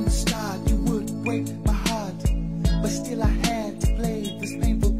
from the start, you would break my heart, but still I had to play this painful